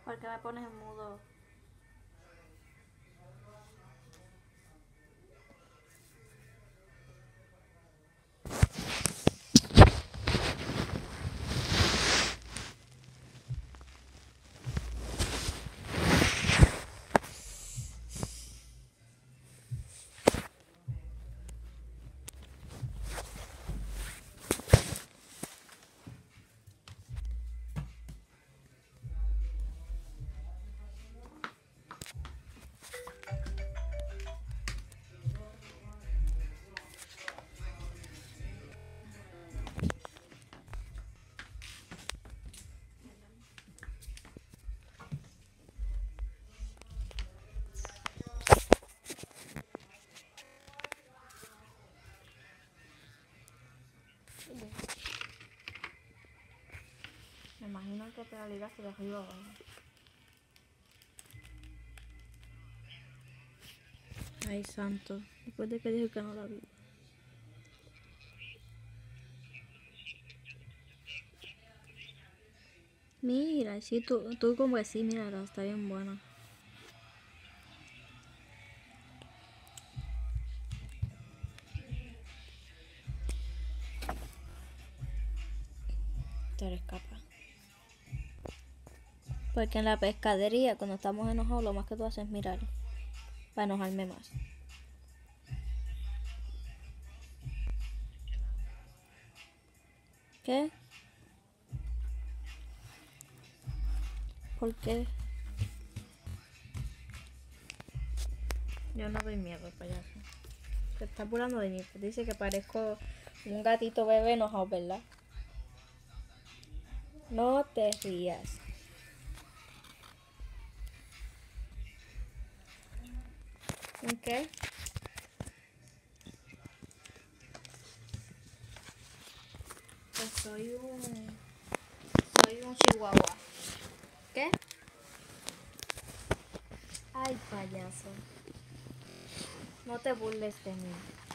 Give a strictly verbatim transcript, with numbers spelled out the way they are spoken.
¿Por qué me pones en mudo? Me imagino que te la ligaste de arriba abajo. Ay, santo. Después de que dije que no la vi. Mira, sí, tú, tú como que sí, mira, está bien buena. Te eres capaz. Porque en la pescadería, cuando estamos enojados, lo más que tú haces es mirar. Para enojarme más. ¿Qué? ¿Por qué? Yo no doy miedo, payaso. Te estás burlando de mí. Te dice que parezco un gatito bebé enojado, ¿verdad? No te rías. ¿Qué? Pues soy un... Soy un chihuahua. ¿Qué? Ay, payaso. No te burles de mí.